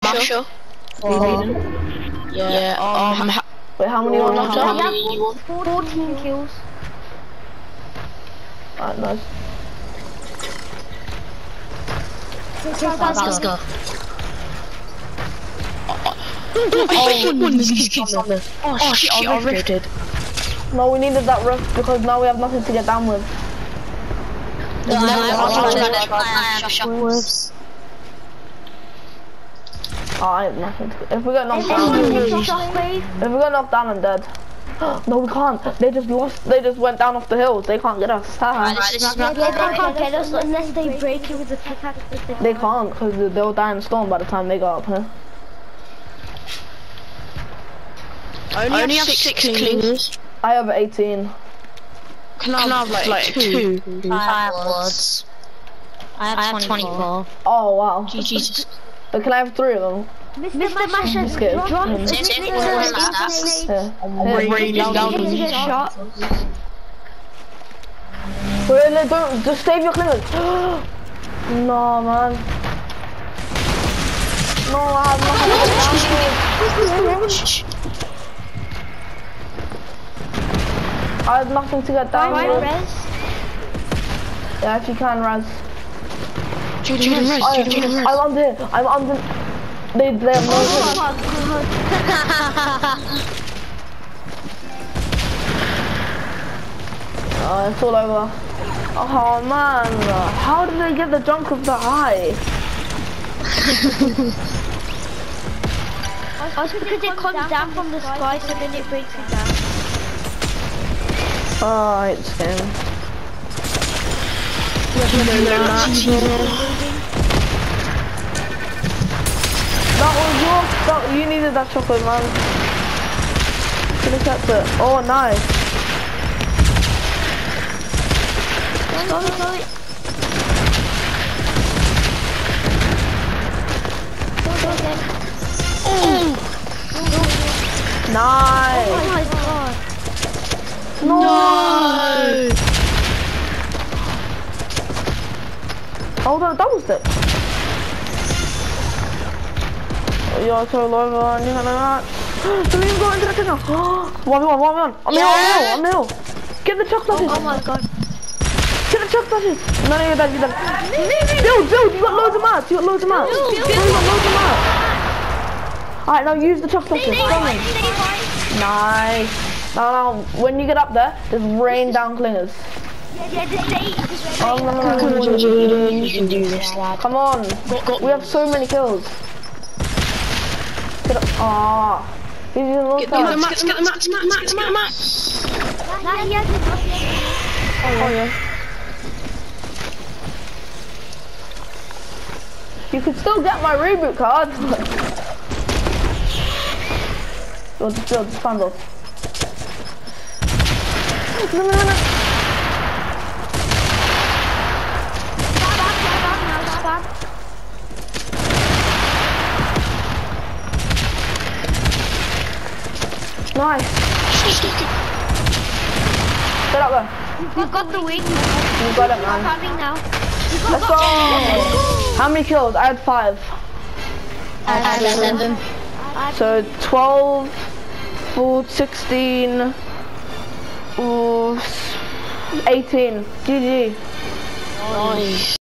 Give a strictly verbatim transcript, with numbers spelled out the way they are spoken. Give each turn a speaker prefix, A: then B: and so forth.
A: Marshall.
B: Four.
A: Yeah. yeah. Um. um
C: Wait, how many you want?
A: How
C: How
A: many you want?
B: fourteen kills.
C: Alright, nice.
B: Let's go. Let's go.
A: Oh, oh shit, I rifted.
C: No, we needed that rift because now we have nothing to get down with.
B: No, no,
A: I have shockwaves.
C: Oh, I have nothing to get. If we get knocked down, if we get knocked down, I'm dead. No, we can't. They just lost. They just went down off the hills. They can't get us.
B: Yeah, they can't get us unless they break it with the pickaxe.
C: They can't because they'll die in a storm by the time they go up here.
A: I only, only have six, six clingers.
C: I have eighteen.
A: Can I, Can I have like, like two?
B: two? I have words. I have, I have twenty-four.
C: Oh wow.
A: Jesus.
C: But can I have three of them?
B: Mister Masher, drop, drop
C: mm.
B: it.
C: Yeah.
A: Raining down on
B: me. Shot.
C: Wait, no, don't, just save your clingers. No, man. No, I have nothing. I have nothing to get down
B: with.
C: Yeah, if you can, Raz.
A: Judy, res,
C: I,
A: Judy, res.
C: I'm under. I'm under. They, they have no. Oh, it's all over. Oh man, how did they get the junk of the eye?
B: That's because it comes down from the sky, so then it breaks it down.
C: Oh, I hate this game. That was your that, you needed that chocolate, man. Should have kept it. Oh, nice.
B: Go, go, go.
C: Oh. Nice.
B: Oh my god.
C: No.
A: no.
C: Hold on, double step. You're so low, man. You know that. Don't even go into the thing now. One v one, one v one. I'm yeah. hill, I'm hill. Get the chocolates.
B: Oh, oh my god.
C: Get the chocolates. No, no, you're dead, you're dead. Build, build. You got loads of mats. You got loads of mats.
B: Build, build.
C: You got loads of mats. Alright, now use the chocolates. Nice. Now, now, when you get up there, just rain down clingers.
B: Yeah, just stay. Just
C: oh, no, no, no, no.
A: You can do this.
C: Come on. We have so many kills. Get up. Ah. He's in the
A: Get the mats, get the mats, get the mats, get the mats.
B: Nah, he has it.
C: Oh, yeah. You can still get my reboot card. Go, just go, just stand up. No, no, no, no. Nice. Get up there.
B: We've got the wing.
C: You've got it, man.
B: Coming now.
C: Let's go. How many kills? I had five.
B: I had seven.
C: So twelve, four, sixteen, ooh, eighteen. G G.
A: Nice.